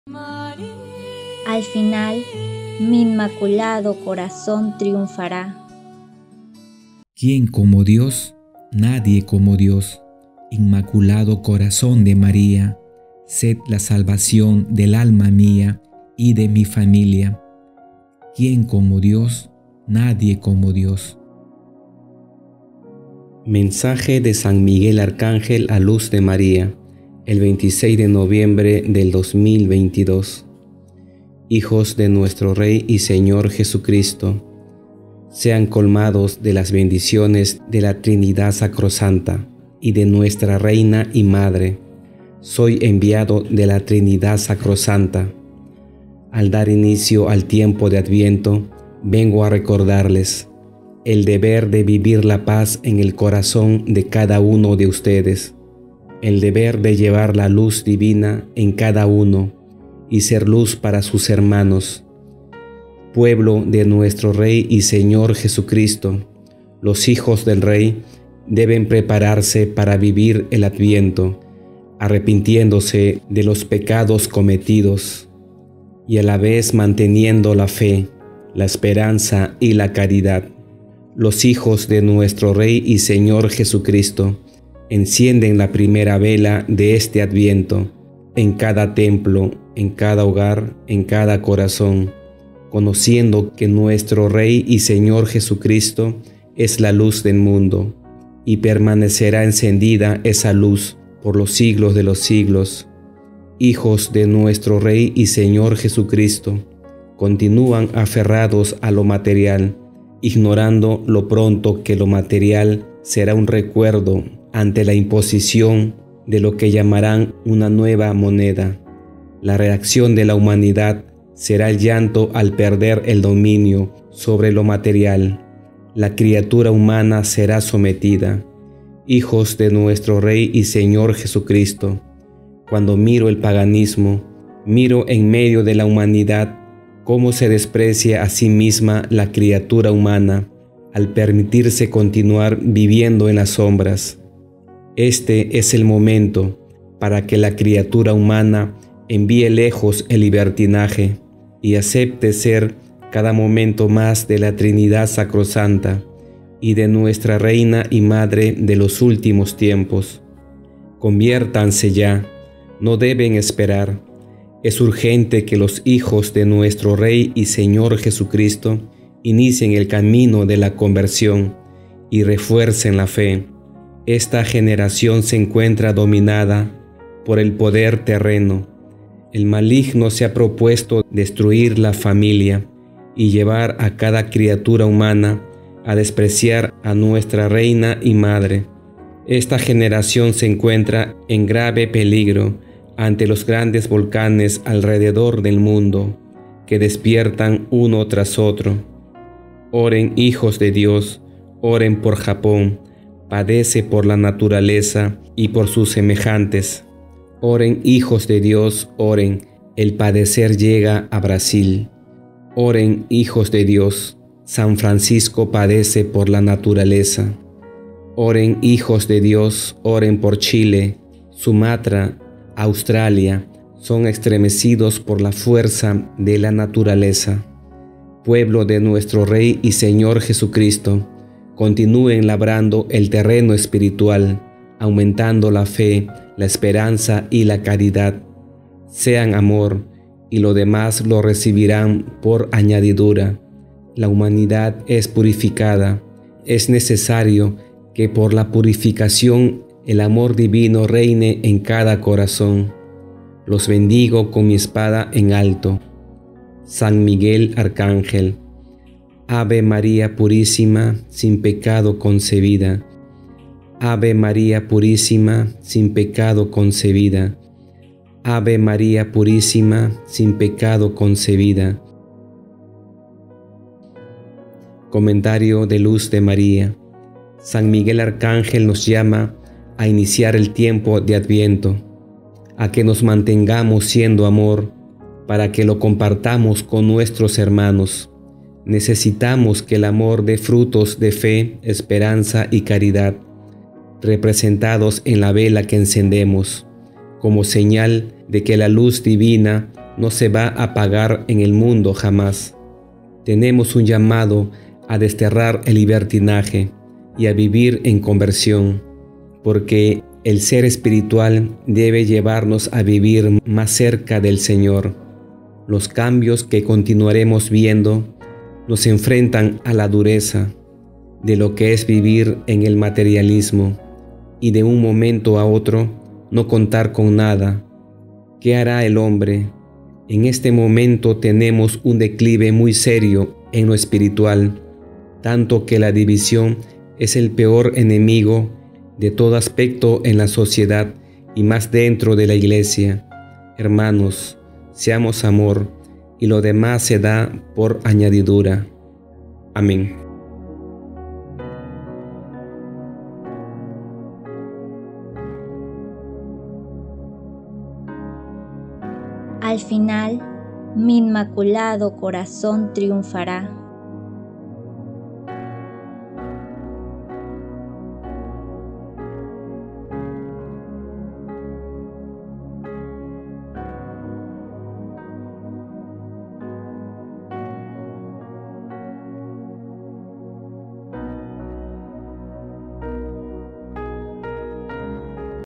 Al final, mi inmaculado corazón triunfará. ¿Quién como Dios? Nadie como Dios. Inmaculado corazón de María, sed la salvación del alma mía y de mi familia. ¿Quién como Dios? Nadie como Dios. Mensaje de San Miguel Arcángel a luz de María, el 26 de noviembre del 2022. Hijos de nuestro Rey y Señor Jesucristo, sean colmados de las bendiciones de la Trinidad Sacrosanta y de nuestra Reina y Madre. Soy enviado de la Trinidad Sacrosanta. Al dar inicio al tiempo de Adviento, vengo a recordarles el deber de vivir la paz en el corazón de cada uno de ustedes, el deber de llevar la luz divina en cada uno y ser luz para sus hermanos. Pueblo de nuestro Rey y Señor Jesucristo, los hijos del Rey deben prepararse para vivir el Adviento, arrepintiéndose de los pecados cometidos y a la vez manteniendo la fe, la esperanza y la caridad. Los hijos de nuestro Rey y Señor Jesucristo encienden la primera vela de este Adviento en cada templo, en cada hogar, en cada corazón, conociendo que nuestro Rey y Señor Jesucristo es la luz del mundo, y permanecerá encendida esa luz por los siglos de los siglos. Hijos de nuestro Rey y Señor Jesucristo, continúan aferrados a lo material, ignorando lo pronto que lo material será un recuerdo ante la imposición de lo que llamarán una nueva moneda. La reacción de la humanidad será el llanto al perder el dominio sobre lo material. La criatura humana será sometida. Hijos de nuestro Rey y Señor Jesucristo, cuando miro el paganismo, miro en medio de la humanidad cómo se desprecia a sí misma la criatura humana al permitirse continuar viviendo en las sombras. Este es el momento para que la criatura humana envíe lejos el libertinaje y acepte ser cada momento más de la Trinidad Sacrosanta y de nuestra Reina y Madre de los últimos tiempos. Conviértanse ya, no deben esperar. Es urgente que los hijos de nuestro Rey y Señor Jesucristo inicien el camino de la conversión y refuercen la fe. Esta generación se encuentra dominada por el poder terreno. El maligno se ha propuesto destruir la familia y llevar a cada criatura humana a despreciar a nuestra Reina y Madre. Esta generación se encuentra en grave peligro ante los grandes volcanes alrededor del mundo que despiertan uno tras otro. Oren, hijos de Dios, oren por Japón, padece por la naturaleza y por sus semejantes. Oren, hijos de Dios, oren, el padecer llega a Brasil. Oren, hijos de Dios, San Francisco padece por la naturaleza. Oren, hijos de Dios, oren por Chile, Sumatra, Australia, son estremecidos por la fuerza de la naturaleza. Pueblo de nuestro Rey y Señor Jesucristo, continúen labrando el terreno espiritual, aumentando la fe, la esperanza y la caridad. Sean amor, y lo demás lo recibirán por añadidura. La humanidad es purificada. Es necesario que por la purificación el amor divino reine en cada corazón. Los bendigo con mi espada en alto. San Miguel Arcángel. Ave María Purísima, sin pecado concebida. Ave María Purísima, sin pecado concebida. Ave María Purísima, sin pecado concebida. Comentario de Luz de María. San Miguel Arcángel nos llama a iniciar el tiempo de Adviento, a que nos mantengamos siendo amor, para que lo compartamos con nuestros hermanos. Necesitamos que el amor dé frutos de fe, esperanza y caridad, representados en la vela que encendemos, como señal de que la luz divina no se va a apagar en el mundo jamás. Tenemos un llamado a desterrar el libertinaje y a vivir en conversión, porque el ser espiritual debe llevarnos a vivir más cerca del Señor. Los cambios que continuaremos viendo nos enfrentan a la dureza de lo que es vivir en el materialismo y de un momento a otro no contar con nada. ¿Qué hará el hombre? En este momento tenemos un declive muy serio en lo espiritual, tanto que la división es el peor enemigo de todo aspecto en la sociedad y más dentro de la iglesia. Hermanos, seamos amor y lo demás se da por añadidura. Amén. Al final, mi inmaculado corazón triunfará.